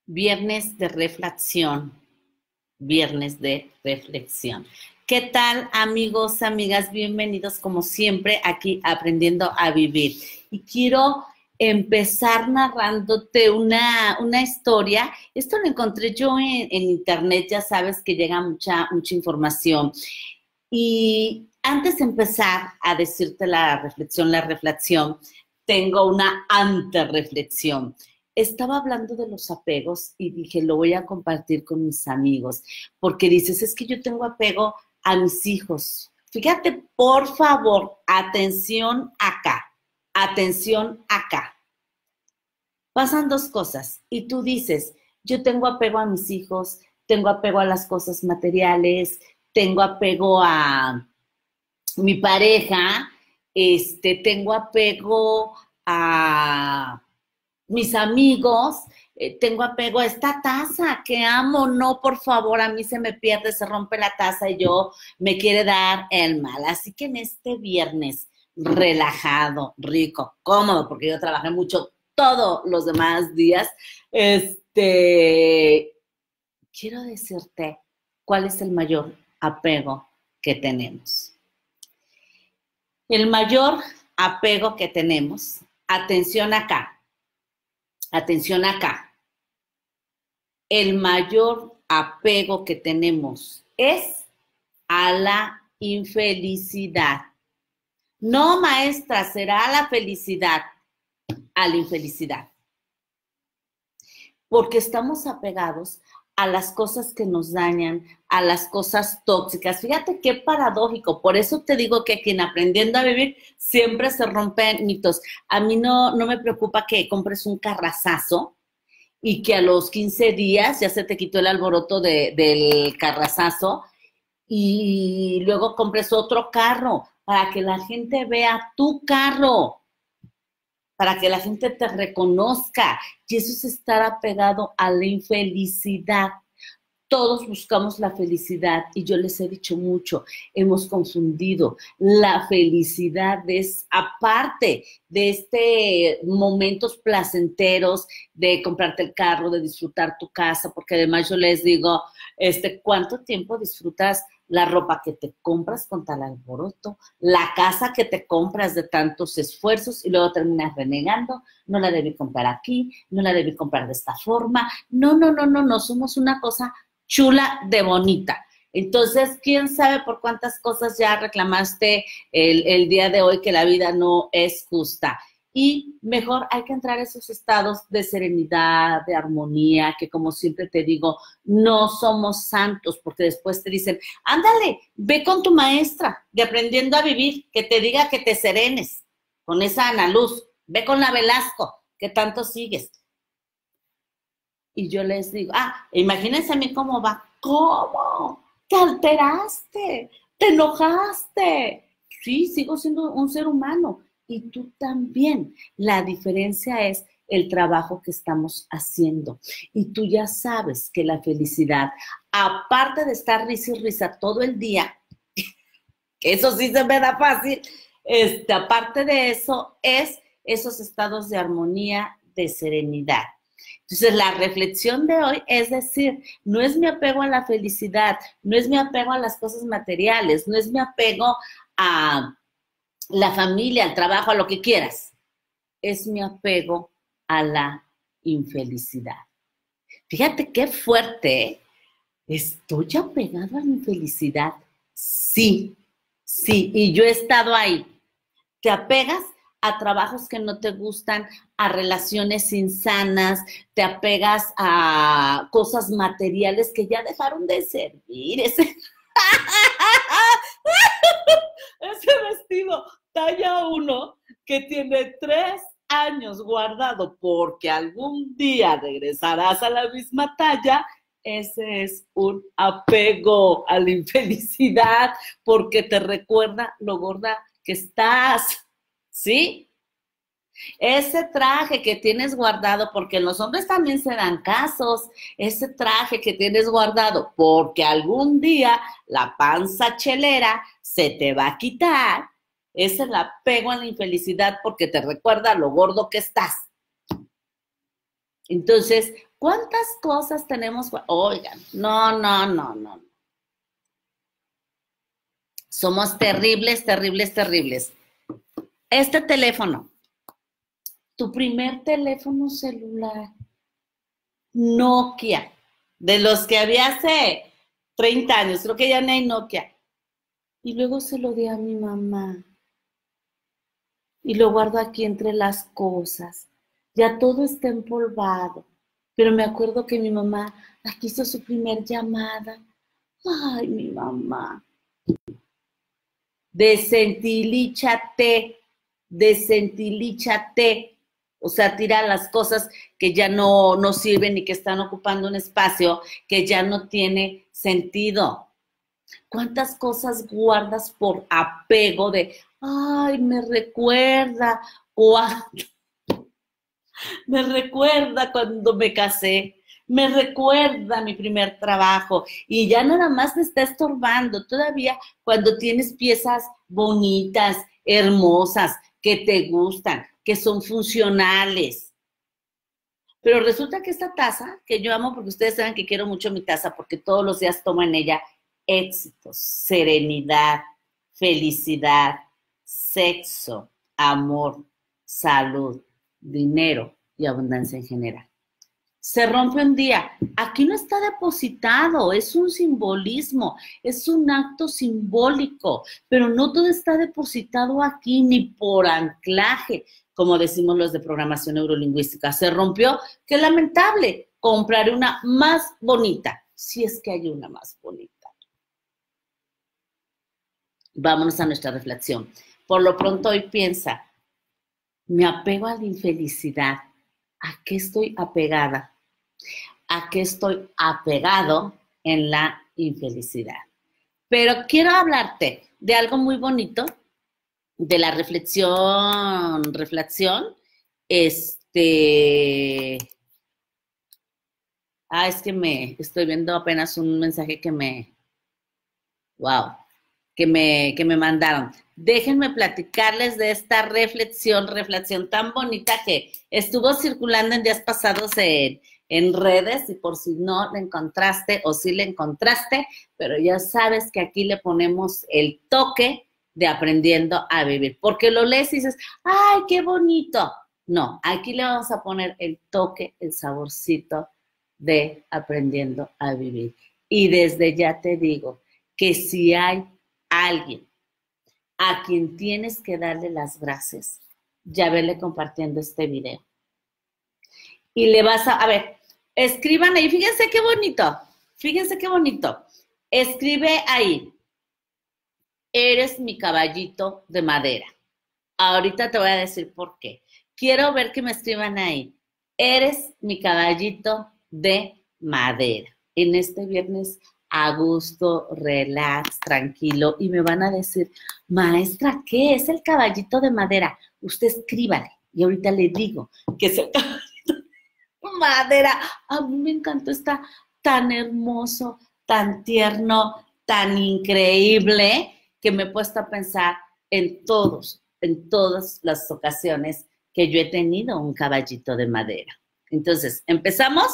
Viernes de reflexión, viernes de reflexión. ¿Qué tal, amigos, amigas? Bienvenidos como siempre aquí Aprendiendo a Vivir. Y quiero empezar narrándote una historia. Esto lo encontré yo en internet, ya sabes que llega mucha información. Y antes de empezar a decirte la reflexión, tengo una anterreflexión. Estaba hablando de los apegos y dije, lo voy a compartir con mis amigos, porque dices, es que yo tengo apego a mis hijos. Fíjate, por favor, atención acá, atención acá. Pasan dos cosas y tú dices, yo tengo apego a mis hijos, tengo apego a las cosas materiales, tengo apego a mi pareja, tengo apego a mis amigos, tengo apego a esta taza que amo, no, por favor, a mí se me pierde, se rompe la taza y yo me quiere dar el mal. Así que en este viernes relajado, rico, cómodo, porque yo trabajé mucho todos los demás días, quiero decirte cuál es el mayor apego que tenemos. El mayor apego que tenemos, atención acá, el mayor apego que tenemos es a la infelicidad. No, maestra, será la felicidad, a la infelicidad. Porque estamos apegados a las cosas que nos dañan, a las cosas tóxicas. Fíjate qué paradójico. Por eso te digo que quien Aprendiendo a Vivir siempre se rompen mitos. A mí no me preocupa que compres un carrazazo y que a los 15 días ya se te quitó el alboroto del carrazazo y luego compres otro carro para que la gente vea tu carro, para que la gente te reconozca. Y eso es estar apegado a la infelicidad. Todos buscamos la felicidad y yo les he dicho mucho, hemos confundido. La felicidad es aparte de momentos placenteros de comprarte el carro, de disfrutar tu casa, porque además yo les digo, ¿cuánto tiempo disfrutas la ropa que te compras con tal alboroto, la casa que te compras de tantos esfuerzos y luego terminas renegando? No la debí comprar aquí, no la debí comprar de esta forma. No, somos una cosa chula de bonita. Entonces, ¿quién sabe por cuántas cosas ya reclamaste el día de hoy que la vida no es justa? Y mejor hay que entrar a esos estados de serenidad, de armonía, que como siempre te digo, no somos santos, porque después te dicen, ándale, ve con tu maestra de Aprendiendo a Vivir, que te diga que te serenes con esa Ana Luz, ve con la Velasco, que tanto sigues. Y yo les digo, imagínense a mí cómo va. ¿Cómo? ¿Te alteraste? ¿Te enojaste? Sí, sigo siendo un ser humano. Y tú también. La diferencia es el trabajo que estamos haciendo. Y tú ya sabes que la felicidad, aparte de estar risa y risa todo el día, eso sí se me da fácil, aparte de eso, es esos estados de armonía, de serenidad. Entonces, la reflexión de hoy es decir, no es mi apego a la felicidad, no es mi apego a las cosas materiales, no es mi apego a la familia, al trabajo, a lo que quieras. Es mi apego a la infelicidad. Fíjate qué fuerte, ¿eh? ¿Estoy apegado a la infelicidad? Sí, y yo he estado ahí. Te apegas a trabajos que no te gustan, a relaciones insanas, te apegas a cosas materiales que ya dejaron de servir. Ese vestido talla 1 que tiene 3 años guardado porque algún día regresarás a la misma talla, ese es un apego a la infelicidad porque te recuerda lo gorda que estás. ¿Sí? Ese traje que tienes guardado, porque los hombres también se dan casos, ese traje que tienes guardado, porque algún día la panza chelera se te va a quitar, ese es el apego a la infelicidad porque te recuerda lo gordo que estás. Entonces, ¿Cuántas cosas tenemos? Oigan, no, no, no, no. Somos terribles, terribles, terribles. Este teléfono, tu primer teléfono celular, Nokia, de los que había hace 30 años, creo que ya no hay Nokia. Y luego se lo di a mi mamá. Y lo guardo aquí entre las cosas. Ya todo está empolvado. Pero me acuerdo que mi mamá aquí hizo su primer llamada. Ay, mi mamá. Desentilíchate, desentilíchate. O sea, tira las cosas que ya no sirven y que están ocupando un espacio que ya no tiene sentido. ¿Cuántas cosas guardas por apego de, ay, me recuerda cuando me casé, me recuerda mi primer trabajo y ya nada más te está estorbando todavía cuando tienes piezas bonitas, hermosas, que te gustan, que son funcionales. Pero resulta que esta taza, que yo amo porque ustedes saben que quiero mucho mi taza porque todos los días tomo en ella éxitos, serenidad, felicidad, sexo, amor, salud, dinero y abundancia en general. Se rompe un día. Aquí no está depositado, es un simbolismo, es un acto simbólico, pero no todo está depositado aquí ni por anclaje, como decimos los de programación neurolingüística. Se rompió, qué lamentable, compraré una más bonita, si es que hay una más bonita. Vámonos a nuestra reflexión. Por lo pronto hoy piensa, me apego a la infelicidad. ¿A qué estoy apegada? ¿A qué estoy apegado en la infelicidad? Pero quiero hablarte de algo muy bonito, de la reflexión, es que me estoy viendo apenas un mensaje wow, que me mandaron. Déjenme platicarles de esta reflexión tan bonita que estuvo circulando en días pasados en redes, y por si no la encontraste o si la encontraste, pero ya sabes que aquí le ponemos el toque de aprendiendo a vivir, porque lo lees y dices, ¡ay, qué bonito! No, aquí le vamos a poner el toque, el saborcito de aprendiendo a vivir. Y desde ya te digo que si hay alguien a quien tienes que darle las gracias, ya verle compartiendo este video. Y le vas a ver, escriban ahí, fíjense qué bonito. Escribe ahí, eres mi caballito de madera. Ahorita te voy a decir por qué. Quiero ver que me escriban ahí, eres mi caballito de madera. En este viernes a gusto, relax, tranquilo, y me van a decir, maestra, ¿qué es el caballito de madera? Usted escríbale, y ahorita le digo que es el caballito de madera. A mí me encantó, está tan hermoso, tan tierno, tan increíble, que me he puesto a pensar en todas las ocasiones que yo he tenido un caballito de madera. Entonces, ¿empezamos?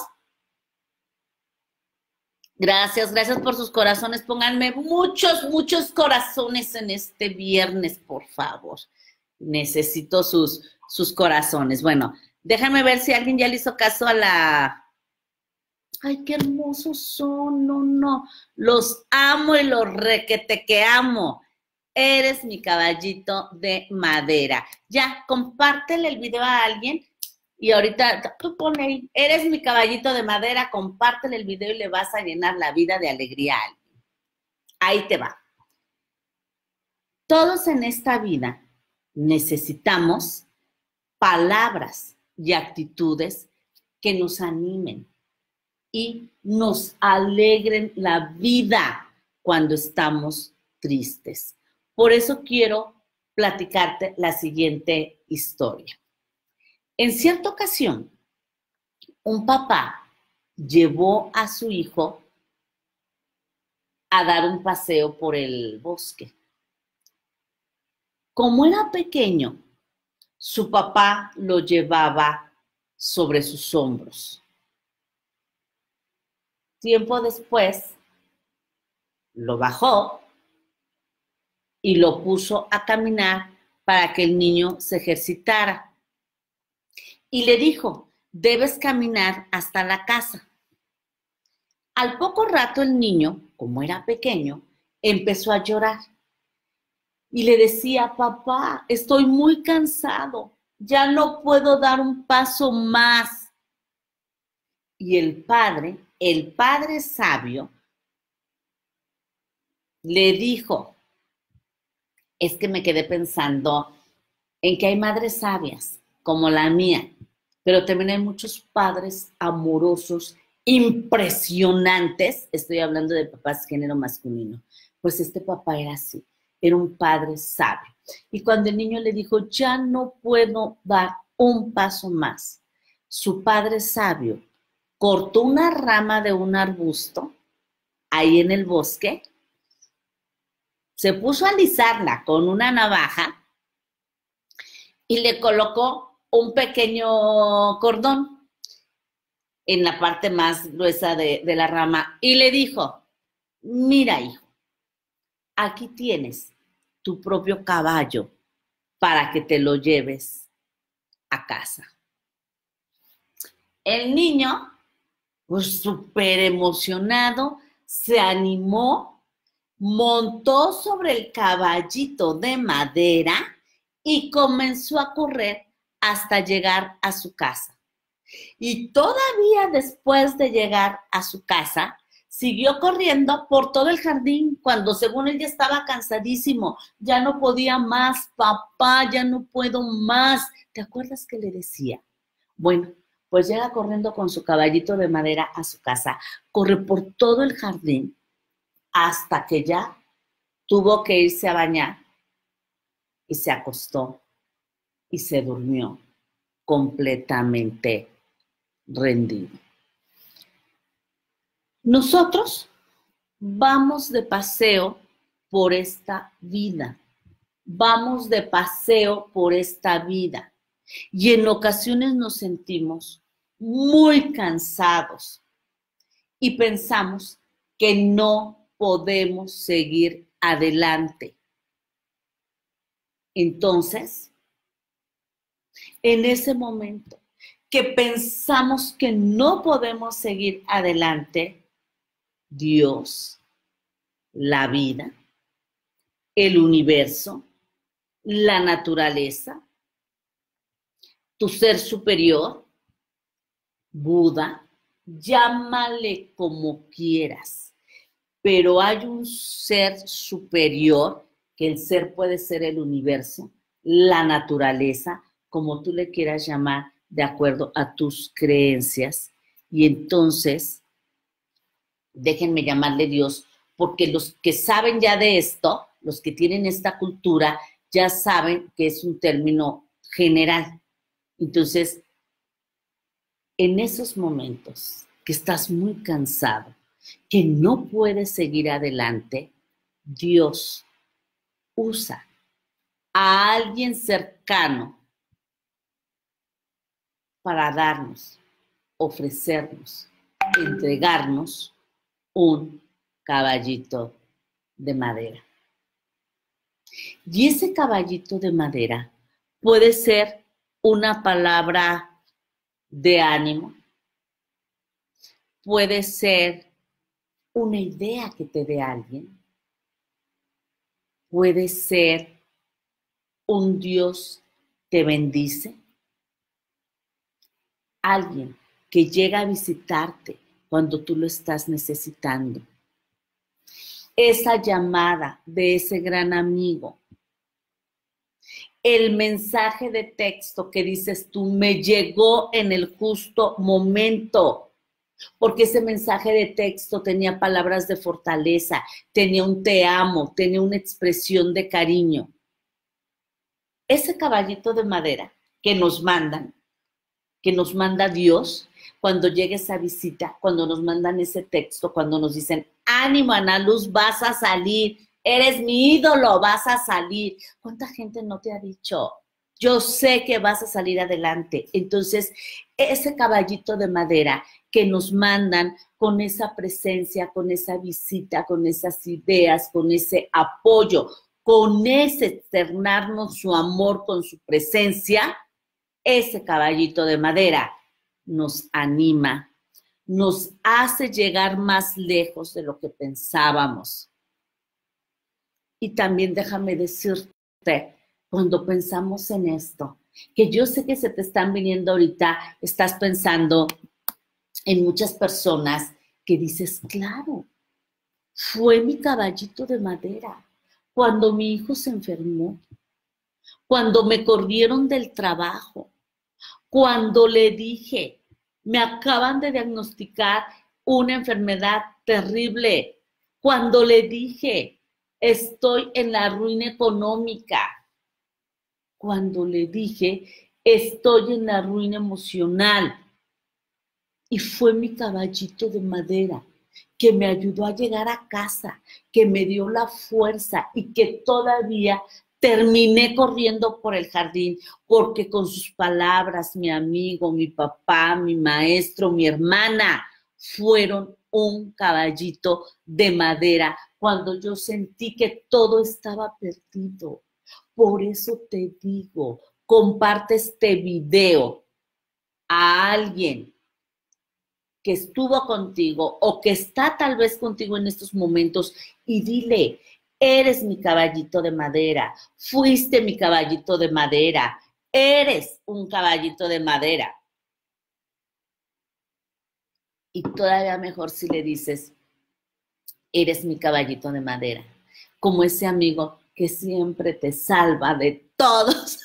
Gracias por sus corazones. Pónganme muchos corazones en este viernes, por favor. Necesito sus corazones. Bueno, déjame ver si alguien ya le hizo caso a la... Ay, qué hermosos son, no. Los amo y los requete que amo. Eres mi caballito de madera. Ya, compártele el video a alguien. Y ahorita tú ponle ahí, eres mi caballito de madera, compártele el video y le vas a llenar la vida de alegría a alguien. Ahí te va. Todos en esta vida necesitamos palabras y actitudes que nos animen y nos alegren la vida cuando estamos tristes. Por eso quiero platicarte la siguiente historia. En cierta ocasión, un papá llevó a su hijo a dar un paseo por el bosque. Como era pequeño, su papá lo llevaba sobre sus hombros. Tiempo después, lo bajó y lo puso a caminar para que el niño se ejercitara. Y le dijo, debes caminar hasta la casa. Al poco rato el niño, como era pequeño, empezó a llorar. Y le decía, papá, estoy muy cansado, ya no puedo dar un paso más. Y el padre sabio, le dijo, es que me quedé pensando en que hay madres sabias, como la mía, pero también hay muchos padres amorosos, impresionantes. Estoy hablando de papás género masculino. Pues este papá era así, era un padre sabio. Y cuando el niño le dijo, ya no puedo dar un paso más, su padre sabio cortó una rama de un arbusto ahí en el bosque, se puso a alisarla con una navaja y le colocó un pequeño cordón en la parte más gruesa de la rama y le dijo, mira, hijo, aquí tienes tu propio caballo para que te lo lleves a casa. El niño, pues súper emocionado, se animó, montó sobre el caballito de madera y comenzó a correr hasta llegar a su casa. Y todavía después de llegar a su casa, siguió corriendo por todo el jardín cuando según él ya estaba cansadísimo, ya no podía más, papá, ya no puedo más. ¿Te acuerdas que le decía? Bueno, pues llega corriendo con su caballito de madera a su casa, corre por todo el jardín hasta que ya tuvo que irse a bañar y se acostó y se durmió completamente rendido. Nosotros vamos de paseo por esta vida, vamos de paseo por esta vida y en ocasiones nos sentimos muy cansados y pensamos que no podemos seguir adelante. Entonces, en ese momento que pensamos que no podemos seguir adelante, Dios, la vida, el universo, la naturaleza, tu ser superior, Buda, llámale como quieras, pero hay un ser superior, que el ser puede ser el universo, la naturaleza, como tú le quieras llamar, de acuerdo a tus creencias. Y entonces, déjenme llamarle Dios, porque los que saben ya de esto, los que tienen esta cultura, ya saben que es un término general. Entonces, en esos momentos que estás muy cansado, que no puedes seguir adelante, Dios usa a alguien cercano para darnos, ofrecernos, entregarnos un caballito de madera. Y ese caballito de madera puede ser una palabra de ánimo, puede ser una idea que te dé alguien, puede ser un Dios te bendice, alguien que llega a visitarte cuando tú lo estás necesitando. Esa llamada de ese gran amigo, el mensaje de texto que dices tú, me llegó en el justo momento, porque ese mensaje de texto tenía palabras de fortaleza, tenía un te amo, tenía una expresión de cariño. Ese caballito de madera que nos mandan, que nos manda Dios, cuando llegue esa visita, cuando nos mandan ese texto, cuando nos dicen, ánimo, Ana Luz, vas a salir, eres mi ídolo, vas a salir. ¿Cuánta gente no te ha dicho, Yo sé que vas a salir adelante. Entonces, ese caballito de madera que nos mandan con esa presencia, con esa visita, con esas ideas, con ese apoyo, con ese externarnos su amor con su presencia, ese caballito de madera nos anima, nos hace llegar más lejos de lo que pensábamos. Y también déjame decirte, cuando pensamos en esto, que yo sé que se te están viniendo ahorita, estás pensando en muchas personas que dices, claro, fue mi caballito de madera cuando mi hijo se enfermó, cuando me corrieron del trabajo, cuando le dije, me acaban de diagnosticar una enfermedad terrible, cuando le dije, estoy en la ruina económica, cuando le dije, estoy en la ruina emocional. Y fue mi caballito de madera que me ayudó a llegar a casa, que me dio la fuerza y que todavía terminé corriendo por el jardín, porque con sus palabras, mi amigo, mi papá, mi maestro, mi hermana, fueron un caballito de madera cuando yo sentí que todo estaba perdido. Por eso te digo, comparte este video a alguien que estuvo contigo o que está tal vez contigo en estos momentos y dile, eres mi caballito de madera, fuiste mi caballito de madera, eres un caballito de madera. Y todavía mejor si le dices, eres mi caballito de madera, como ese amigo que siempre te salva de todos.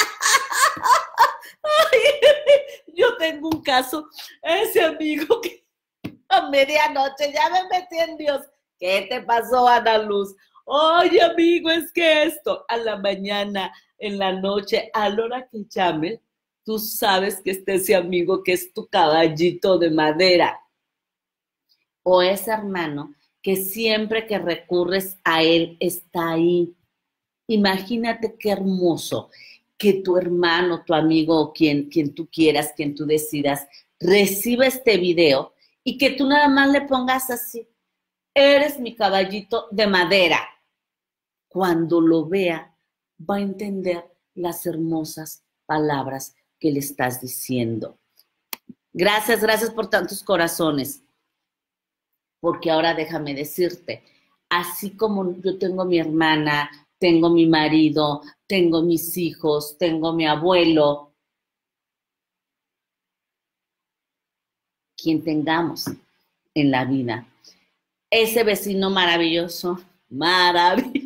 Yo tengo un caso, ese amigo que a medianoche ya me metí en Dios. ¿Qué te pasó, Ana Luz? Oye, amigo, es que esto, a la mañana, en la noche, a la hora que llame, tú sabes que está ese amigo que es tu caballito de madera. O ese hermano que siempre que recurres a él está ahí. Imagínate qué hermoso que tu hermano, tu amigo, quien tú quieras, quien tú decidas, reciba este video y que tú nada más le pongas así, eres mi caballito de madera. Cuando lo vea, va a entender las hermosas palabras que le estás diciendo. Gracias, gracias por tantos corazones. Porque ahora déjame decirte, así como yo tengo mi hermana, tengo mi marido, tengo mis hijos, tengo mi abuelo, quien tengamos en la vida, ese vecino maravilloso, maravilloso.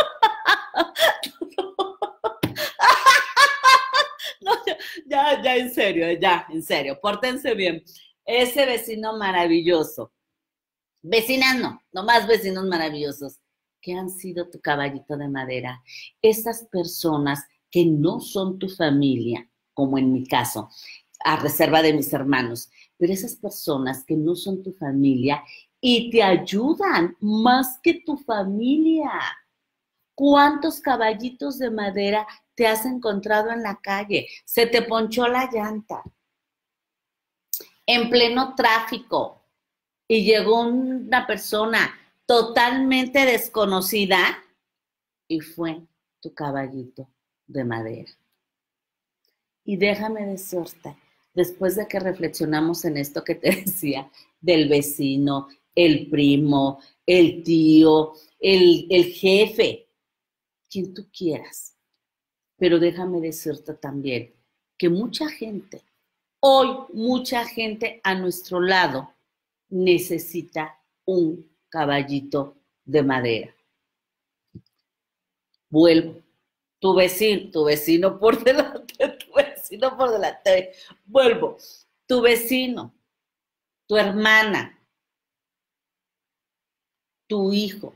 No, ya, en serio, pórtense bien. Ese vecino maravilloso. Vecinas no, nomás vecinos maravillosos que han sido tu caballito de madera. Esas personas que no son tu familia, como en mi caso, a reserva de mis hermanos, pero esas personas que no son tu familia y te ayudan más que tu familia. ¿Cuántos caballitos de madera te has encontrado en la calle? Se te ponchó la llanta en pleno tráfico y llegó una persona totalmente desconocida y fue tu caballito de madera. Y déjame decirte, después de que reflexionamos en esto que te decía, del vecino, el primo, el tío, el jefe, quien tú quieras. Pero déjame decirte también que mucha gente, hoy mucha gente a nuestro lado necesita un caballito de madera. Vuelvo. Tu vecino por delante, Vuelvo. Tu vecino, tu hermana, tu hijo,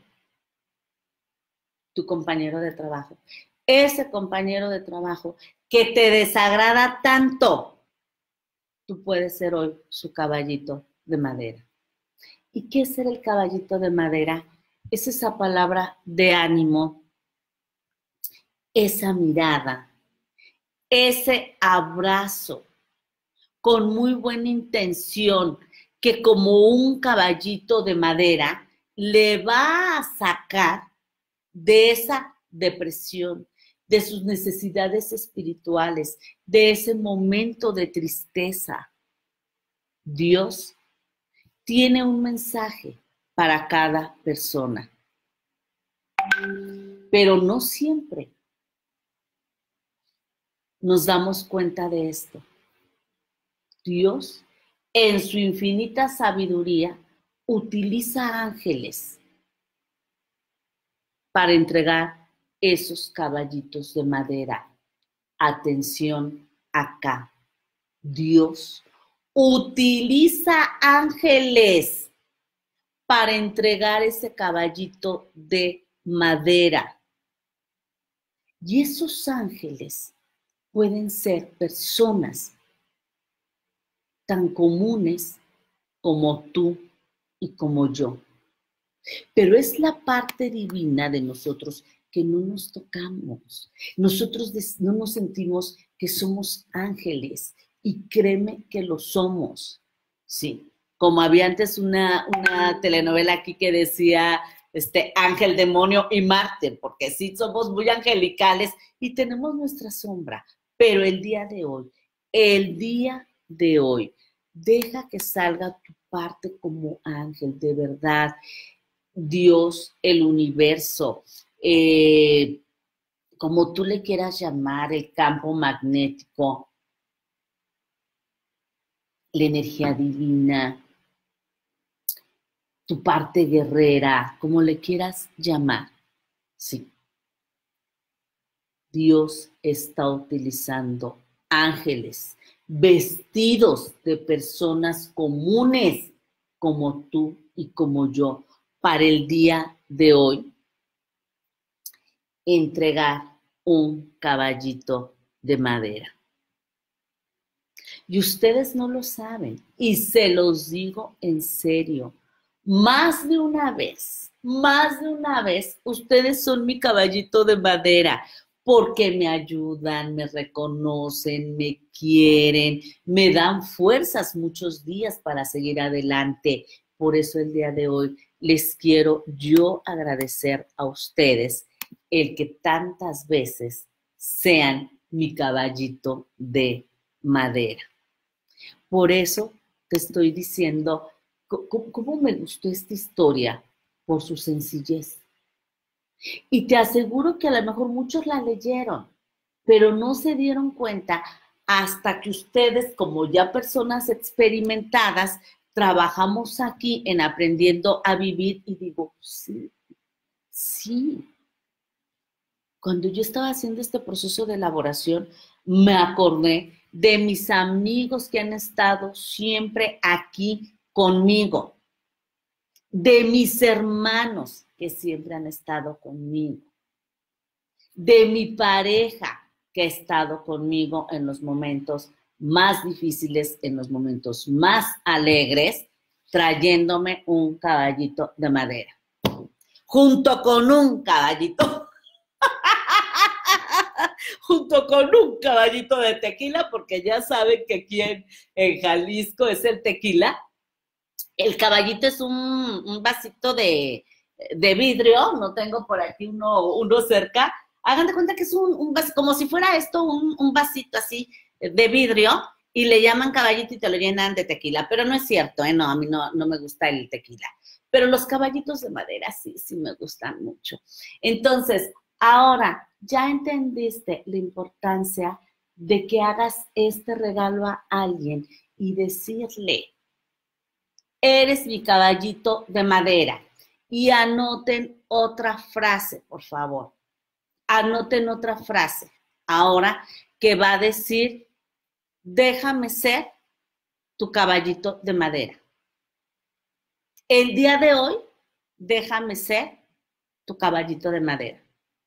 tu compañero de trabajo. Ese compañero de trabajo que te desagrada tanto, tú puedes ser hoy su caballito de madera. ¿Y qué es ser el caballito de madera? Es esa palabra de ánimo, esa mirada, ese abrazo con muy buena intención, que como un caballito de madera le va a sacar de esa depresión, de sus necesidades espirituales, de ese momento de tristeza. Dios tiene un mensaje para cada persona, pero no siempre nos damos cuenta de esto. Dios, en su infinita sabiduría, utiliza ángeles para entregar esos caballitos de madera. Atención acá. Dios utiliza ángeles para entregar ese caballito de madera. Y esos ángeles pueden ser personas tan comunes como tú y como yo. Pero es la parte divina de nosotros que no nos tocamos. Nosotros no nos sentimos que somos ángeles y créeme que lo somos. Sí, como había antes una telenovela aquí que decía ángel, demonio y mártir, porque sí somos muy angelicales y tenemos nuestra sombra. Pero el día de hoy, deja que salga tu parte como ángel, de verdad. Dios, el universo, como tú le quieras llamar, el campo magnético, la energía divina, tu parte guerrera, como le quieras llamar, sí. Dios está utilizando ángeles vestidos de personas comunes como tú y como yo para el día de hoy entregar un caballito de madera. Y ustedes no lo saben, y se los digo en serio, más de una vez, ustedes son mi caballito de madera, porque me ayudan, me reconocen, me quieren, me dan fuerzas muchos días para seguir adelante. Por eso el día de hoy les quiero yo agradecer a ustedes el que tantas veces sean mi caballito de madera. Por eso te estoy diciendo cómo me gustó esta historia, por su sencillez. Y te aseguro que a lo mejor muchos la leyeron, pero no se dieron cuenta hasta que ustedes, como ya personas experimentadas, trabajamos aquí en aprendiendo a vivir y digo, sí. Cuando yo estaba haciendo este proceso de elaboración, me acordé de mis amigos que han estado siempre aquí conmigo, de mis hermanos que siempre han estado conmigo, de mi pareja que ha estado conmigo en los momentos más difíciles, en los momentos más alegres, trayéndome un caballito de madera, junto con un caballito junto con un caballito de tequila, porque ya saben que aquí en Jalisco es el tequila. El caballito es un vasito de vidrio, no tengo por aquí uno cerca. Hagan de cuenta que es un vasito, como si fuera esto, un vasito así de vidrio, y le llaman caballito y te lo llenan de tequila, pero no es cierto, no, a mí no me gusta el tequila. Pero los caballitos de madera sí me gustan mucho. Entonces, ahora, ya entendiste la importancia de que hagas este regalo a alguien y decirle, eres mi caballito de madera. Y anoten otra frase, por favor. Anoten otra frase. Ahora que va a decir, déjame ser tu caballito de madera. El día de hoy, déjame ser tu caballito de madera.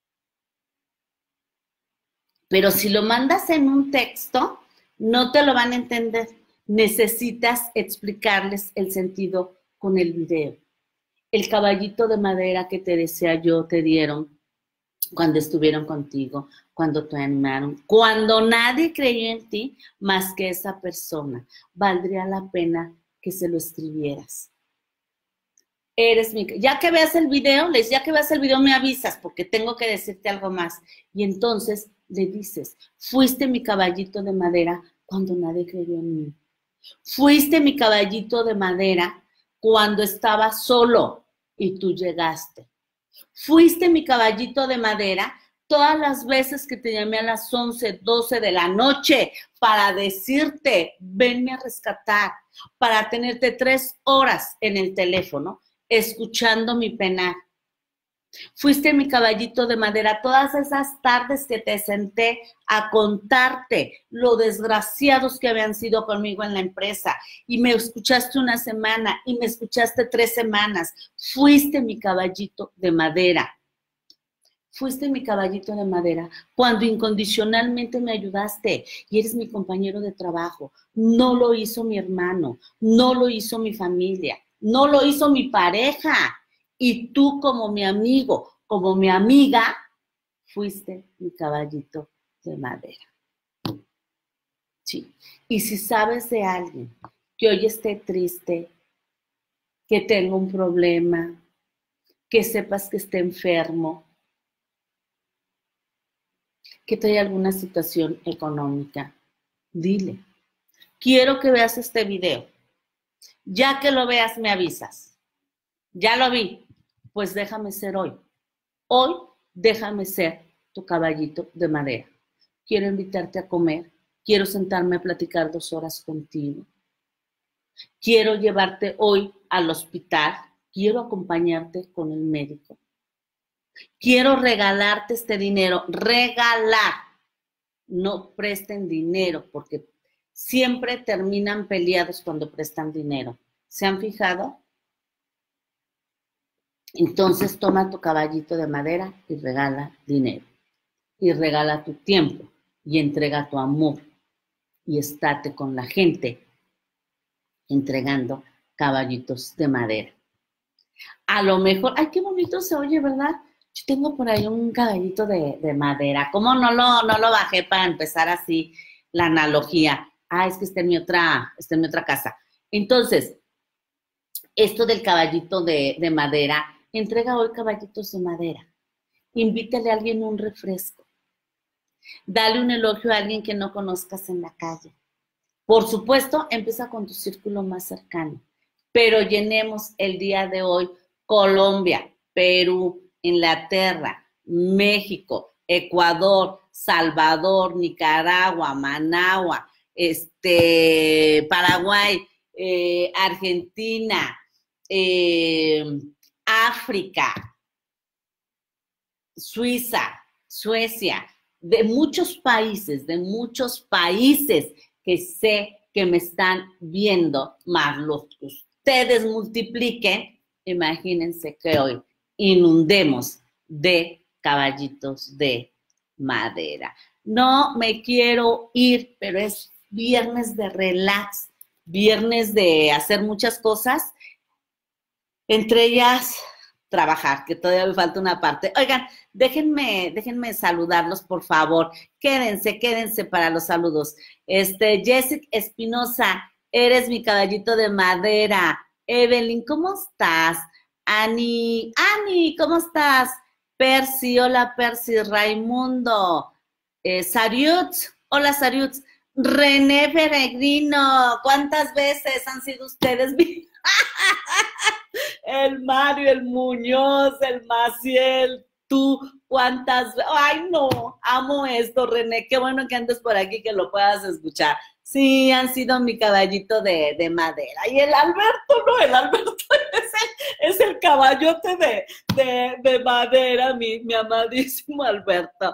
Pero si lo mandas en un texto, no te lo van a entender. Necesitas explicarles el sentido con el video. El caballito de madera que te decía yo te dieron cuando estuvieron contigo, cuando te animaron, cuando nadie creyó en ti más que esa persona. Valdría la pena que se lo escribieras. Eres mi... Ya que veas el video, ya que veas el video me avisas porque tengo que decirte algo más. Y entonces le dices, fuiste mi caballito de madera cuando nadie creyó en mí. Fuiste mi caballito de madera cuando estaba solo y tú llegaste. Fuiste mi caballito de madera todas las veces que te llamé a las 11, 12 de la noche para decirte, venme a rescatar, para tenerte 3 horas en el teléfono escuchando mi penar. Fuiste mi caballito de madera todas esas tardes que te senté a contarte lo desgraciados que habían sido conmigo en la empresa y me escuchaste una semana y me escuchaste 3 semanas. Fuiste mi caballito de madera. Fuiste mi caballito de madera cuando incondicionalmente me ayudaste y eres mi compañero de trabajo. No lo hizo mi hermano, no lo hizo mi familia, no lo hizo mi pareja. Y tú como mi amigo, como mi amiga, fuiste mi caballito de madera. Sí. Y si sabes de alguien que hoy esté triste, que tenga un problema, que sepas que esté enfermo, que trae alguna situación económica, dile, quiero que veas este video. Ya que lo veas, me avisas. Ya lo vi, pues déjame ser hoy. Hoy déjame ser tu caballito de madera. Quiero invitarte a comer, quiero sentarme a platicar 2 horas contigo. Quiero llevarte hoy al hospital, quiero acompañarte con el médico. Quiero regalarte este dinero, regalar. No presten dinero porque siempre terminan peleados cuando prestan dinero. ¿Se han fijado? Entonces toma tu caballito de madera y regala dinero. Y regala tu tiempo y entrega tu amor. Y estate con la gente entregando caballitos de madera. A lo mejor, ay, qué bonito se oye, ¿verdad? Yo tengo por ahí un caballito de madera. ¿Cómo no lo bajé para empezar así la analogía? Ah, es que está en mi otra casa. Entonces, esto del caballito de madera, entrega hoy caballitos de madera. Invítale a alguien un refresco. Dale un elogio a alguien que no conozcas en la calle. Por supuesto, empieza con tu círculo más cercano. Pero llenemos el día de hoy Colombia, Perú, Inglaterra, México, Ecuador, Salvador, Nicaragua, Managua, Paraguay, Argentina, África, Suiza, Suecia, de muchos países que sé que me están viendo, más los que ustedes multipliquen, imagínense que hoy inundemos de caballitos de madera. No me quiero ir, pero es viernes de relax, viernes de hacer muchas cosas, entre ellas trabajar, que todavía me falta una parte. Oigan, déjenme saludarlos, por favor. Quédense para los saludos. Jessica Espinosa, eres mi caballito de madera. Evelyn, ¿cómo estás? Ani, ¿cómo estás? Percy, hola Percy. Raimundo, Sariut, hola Sariut. René Peregrino, ¿cuántas veces han sido ustedes? El Mario, el Muñoz, el Maciel, tú, ¿cuántas? Ay, no, amo esto, René, qué bueno que andes por aquí, que lo puedas escuchar. Sí, han sido mi caballito de madera. Y el Alberto, no, el Alberto es el caballote de madera, mi amadísimo Alberto.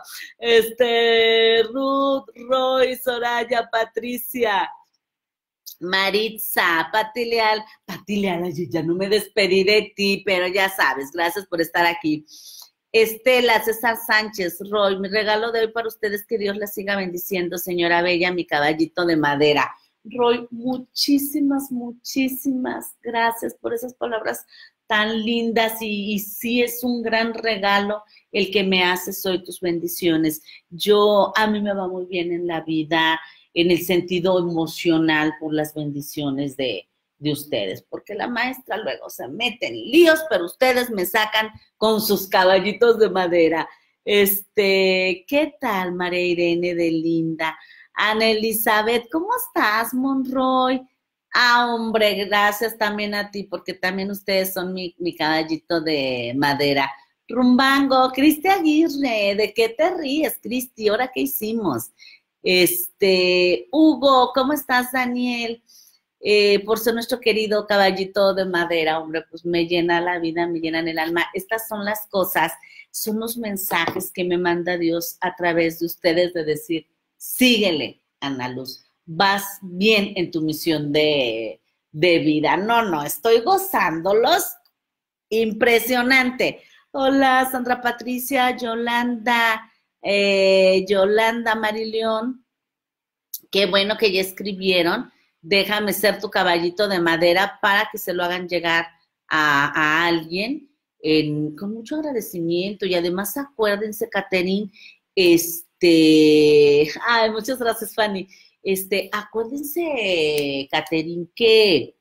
Ruth, Roy, Soraya, Patricia, Maritza, Pati Leal, ya no me despedí de ti, pero ya sabes, gracias por estar aquí. Estela, César Sánchez, Roy, mi regalo de hoy para ustedes, que Dios les siga bendiciendo, señora Bella, mi caballito de madera. Roy, muchísimas gracias por esas palabras tan lindas y sí es un gran regalo el que me haces hoy tus bendiciones. A mí me va muy bien en la vida, en el sentido emocional por las bendiciones de ustedes, porque la maestra luego se mete en líos, pero ustedes me sacan con sus caballitos de madera. ¿Qué tal, María Irene de Linda? Ana Elizabeth, ¿cómo estás, Monroy? Hombre, gracias también a ti, porque también ustedes son mi caballito de madera. Rumbango, Cristi Aguirre, ¿de qué te ríes, Cristi? ¿Ahora qué hicimos? Hugo, ¿cómo estás, Daniel? Por ser nuestro querido caballito de madera, hombre, pues me llena la vida, me llenan el alma. Estas son las cosas, son los mensajes que me manda Dios a través de ustedes de decir, síguele, Ana Luz, vas bien en tu misión de vida. No, estoy gozándolos. Impresionante. Hola, Sandra Patricia, Yolanda Marilión. Qué bueno que ya escribieron. Déjame ser tu caballito de madera para que se lo hagan llegar a alguien con mucho agradecimiento. Y además acuérdense, Catherine, muchas gracias, Fanny. Acuérdense, Catherine, que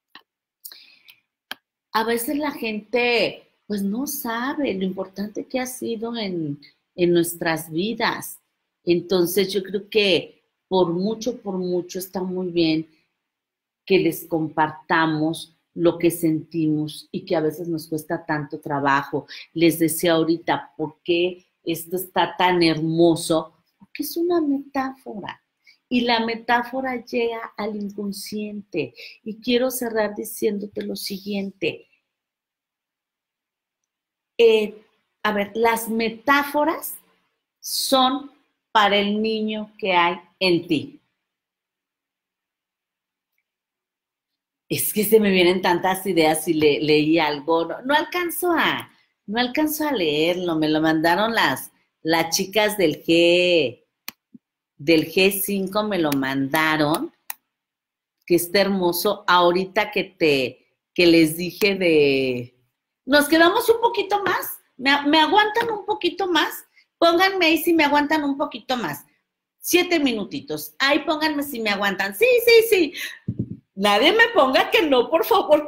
a veces la gente pues no sabe lo importante que ha sido en nuestras vidas. Entonces yo creo que por mucho está muy bien que les compartamos lo que sentimos y que a veces nos cuesta tanto trabajo. Les decía ahorita, ¿por qué esto está tan hermoso? Porque es una metáfora. Y la metáfora llega al inconsciente. Y quiero cerrar diciéndote lo siguiente. Las metáforas son para el niño que hay en ti. Es que se me vienen tantas ideas y leí algo. No alcanzo a leerlo. Me lo mandaron las chicas del G5, me lo mandaron, que está hermoso. Ahorita que les dije nos quedamos un poquito más. ¿Me aguantan un poquito más? Pónganme ahí si me aguantan un poquito más. 7 minutitos. Ahí pónganme si me aguantan. Sí. Nadie me ponga que no, por favor.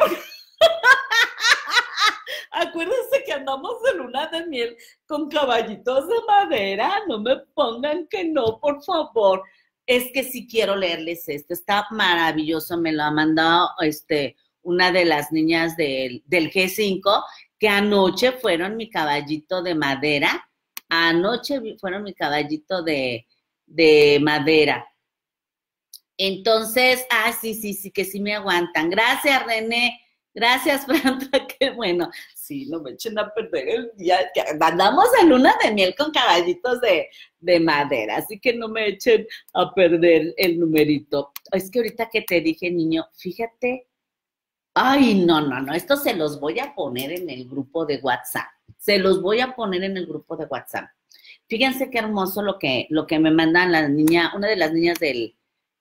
Acuérdense que andamos de luna de miel con caballitos de madera. No me pongan que no, por favor. Es que sí quiero leerles esto. Está maravilloso. Me lo ha mandado una de las niñas del G5, que anoche fueron mi caballito de madera. Anoche fueron mi caballito de madera. Entonces, sí, que sí me aguantan. Gracias, René. Gracias, Franta. Qué bueno. Sí, no me echen a perder el día. Que andamos en luna de miel con caballitos de madera, así que no me echen a perder el numerito. Es que ahorita que te dije, niño, fíjate. Ay, no. Esto se los voy a poner en el grupo de WhatsApp. Se los voy a poner en el grupo de WhatsApp. Fíjense qué hermoso lo que me mandan una de las niñas del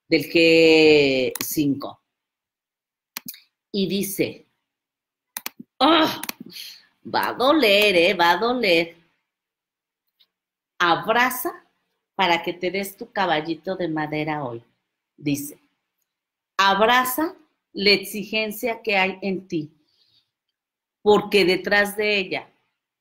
G5. Y dice, va a doler, va a doler. Abraza para que te des tu caballito de madera hoy. Dice, abraza la exigencia que hay en ti, porque detrás de ella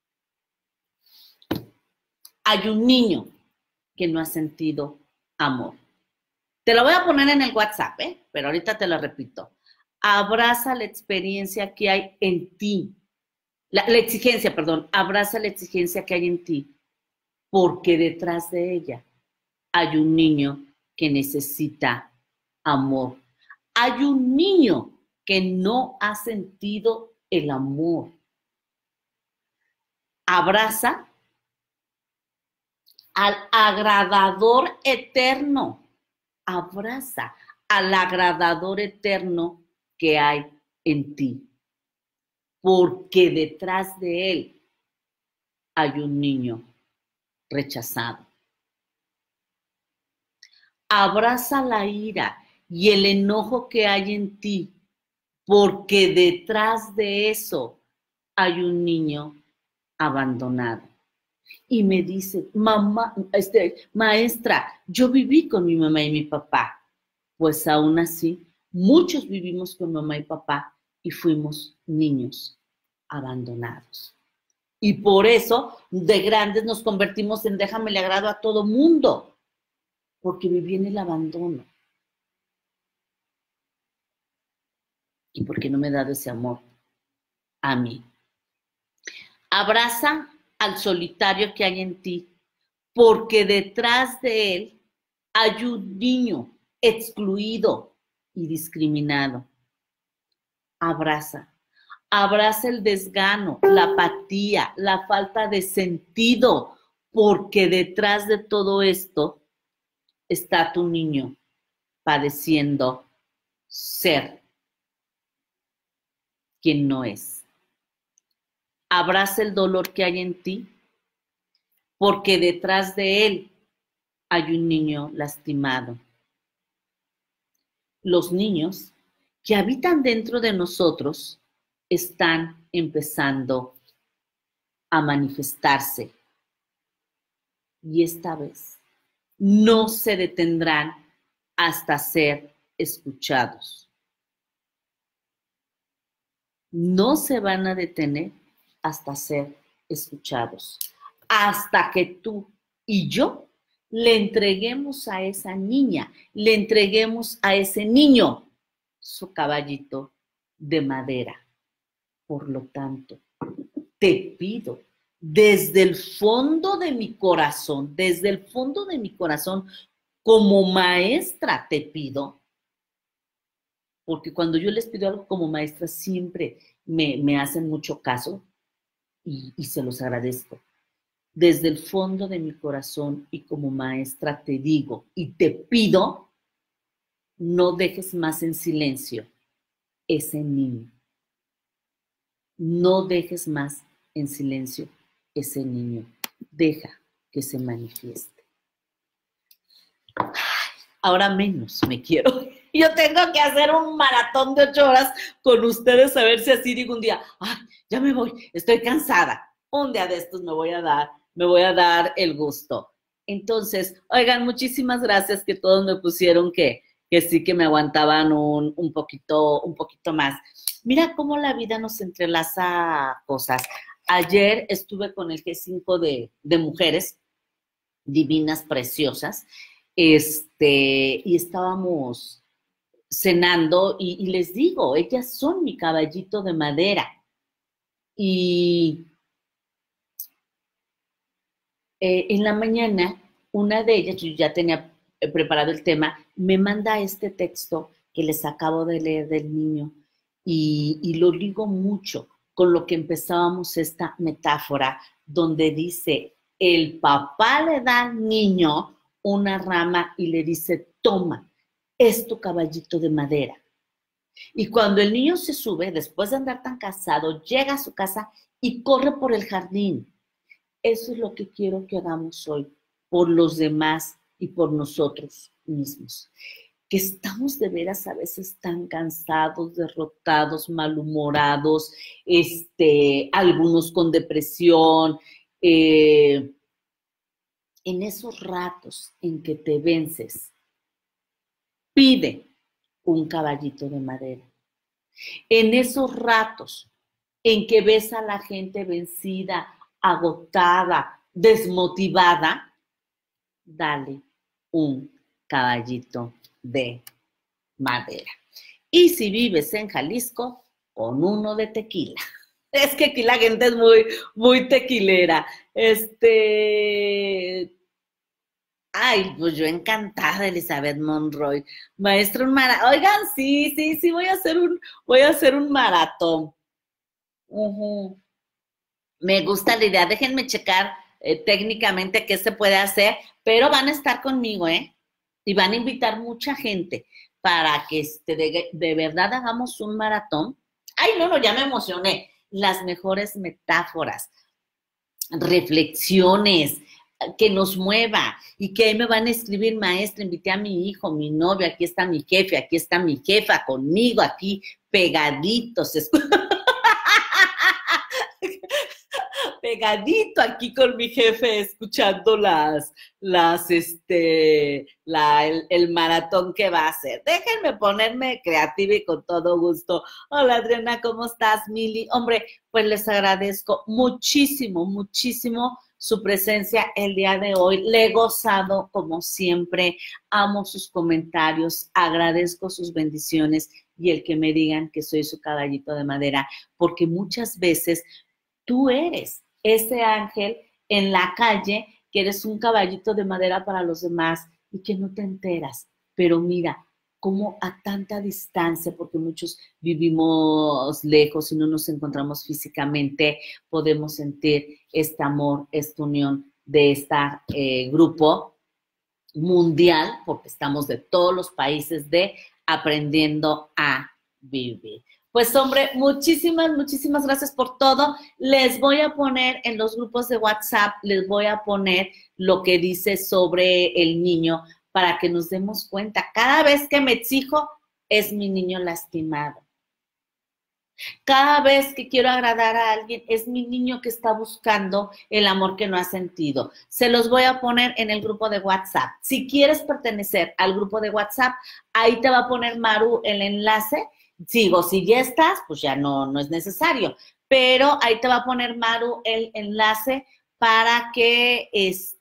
hay un niño que no ha sentido amor. Te lo voy a poner en el WhatsApp, pero ahorita te lo repito. Abraza la experiencia que hay en ti. Abraza la exigencia que hay en ti, porque detrás de ella hay un niño que necesita amor. Hay un niño que no ha sentido el amor. Abraza al agradador eterno. Abraza al agradador eterno que hay en ti, porque detrás de él hay un niño rechazado. Abraza la ira y el enojo que hay en ti, porque detrás de eso hay un niño abandonado. Y me dice, mamá, maestra, yo viví con mi mamá y mi papá. Pues aún así, muchos vivimos con mamá y papá y fuimos niños abandonados. Y por eso, de grandes nos convertimos en déjame le agrado a todo mundo, porque viví en el abandono. ¿Y por qué no me he dado ese amor a mí? Abraza al solitario que hay en ti, porque detrás de él hay un niño excluido y discriminado. Abraza. Abraza el desgano, la apatía, la falta de sentido, porque detrás de todo esto está tu niño padeciendo ser quien no es. Abraza el dolor que hay en ti, porque detrás de él hay un niño lastimado. Los niños que habitan dentro de nosotros están empezando a manifestarse. Y esta vez no se detendrán hasta ser escuchados. No se van a detener hasta ser escuchados. Hasta que tú y yo le entreguemos a esa niña, le entreguemos a ese niño su caballito de madera. Por lo tanto, te pido desde el fondo de mi corazón, como maestra te pido, porque cuando yo les pido algo como maestra siempre me hacen mucho caso y se los agradezco. Desde el fondo de mi corazón y como maestra te digo y te pido, no dejes más en silencio ese niño. No dejes más en silencio ese niño. Deja que se manifieste. Ahora menos me quiero. Yo tengo que hacer un maratón de 8 horas con ustedes a ver si así digo un día, ay, ya me voy, estoy cansada. Un día de estos me voy a dar el gusto. Entonces, oigan, muchísimas gracias que todos me pusieron que sí que me aguantaban un poquito más. Mira cómo la vida nos entrelaza cosas. Ayer estuve con el G5 de mujeres divinas, preciosas, y estábamos cenando y les digo, ellas son mi caballito de madera. Y en la mañana, una de ellas, yo ya tenía preparado el tema, me manda este texto que les acabo de leer del niño y lo ligo mucho con lo que empezábamos esta metáfora donde dice, el papá le da al niño una rama y le dice, toma, es tu caballito de madera. Y cuando el niño se sube, después de andar tan cansado, llega a su casa y corre por el jardín. Eso es lo que quiero que hagamos hoy, por los demás y por nosotros mismos. Que estamos de veras a veces tan cansados, derrotados, malhumorados, algunos con depresión. En esos ratos en que te vences, pide un caballito de madera. En esos ratos en que ves a la gente vencida, agotada, desmotivada, dale un caballito de madera. Y si vives en Jalisco, con uno de tequila. Es que aquí la gente es muy tequilera. Ay, pues yo encantada, Elizabeth Monroy. Maestra, oigan, sí, voy a hacer un maratón. Me gusta la idea, déjenme checar técnicamente qué se puede hacer, pero van a estar conmigo, y van a invitar mucha gente para que de verdad hagamos un maratón. Ay, no, ya me emocioné. Las mejores metáforas, reflexiones, que nos mueva y que ahí me van a escribir, maestra, invité a mi hijo, mi novio, aquí está mi jefe, aquí está mi jefa conmigo, aquí pegaditos. pegadito aquí con mi jefe, escuchando el maratón que va a hacer. Déjenme ponerme creativa y con todo gusto. Hola, Adriana, ¿cómo estás, Mili? Hombre, pues les agradezco muchísimo, muchísimo su presencia el día de hoy. Le he gozado como siempre, amo sus comentarios, agradezco sus bendiciones y el que me digan que soy su caballito de madera, porque muchas veces tú eres ese ángel en la calle, que eres un caballito de madera para los demás y que no te enteras. Pero mira, como a tanta distancia, porque muchos vivimos lejos y no nos encontramos físicamente, podemos sentir este amor, esta unión de este grupo mundial, porque estamos de todos los países de Aprendiendo a Vivir. Pues hombre, muchísimas, muchísimas gracias por todo. Les voy a poner en los grupos de WhatsApp, les voy a poner lo que dice sobre el niño para que nos demos cuenta. Cada vez que me exijo, es mi niño lastimado. Cada vez que quiero agradar a alguien, es mi niño que está buscando el amor que no ha sentido. Se los voy a poner en el grupo de WhatsApp. Si quieres pertenecer al grupo de WhatsApp, ahí te va a poner Maru el enlace. Sigo, si ya estás, pues ya no es necesario. Pero ahí te va a poner Maru el enlace para que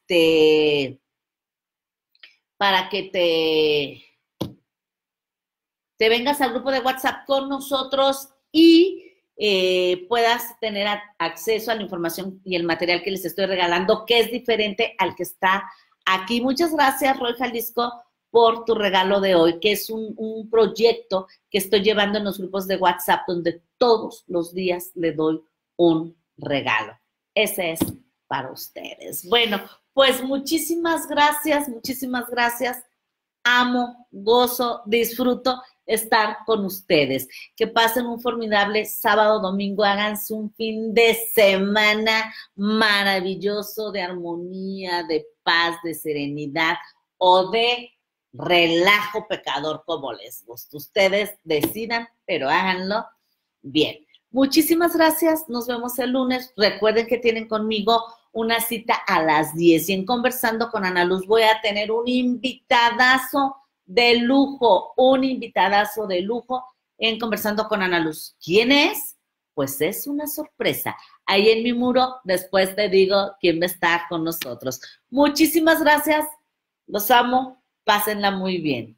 te vengas al grupo de WhatsApp con nosotros y puedas tener acceso a la información y el material que les estoy regalando, que es diferente al que está aquí. Muchas gracias, Roy Jalisco, por tu regalo de hoy, que es un proyecto que estoy llevando en los grupos de WhatsApp, donde todos los días le doy un regalo. Ese es para ustedes. Bueno, pues muchísimas gracias, muchísimas gracias. Amo, gozo, disfruto estar con ustedes. Que pasen un formidable sábado, domingo, háganse un fin de semana maravilloso de armonía, de paz, de serenidad o de relajo pecador, como les guste. Ustedes decidan, pero háganlo bien. Muchísimas gracias. Nos vemos el lunes. Recuerden que tienen conmigo una cita a las 10 y en Conversando con Ana Luz voy a tener un invitadazo de lujo, en Conversando con Ana Luz. ¿Quién es? Pues es una sorpresa. Ahí en mi muro después te digo quién va a estar con nosotros. Muchísimas gracias. Los amo. Pásenla muy bien.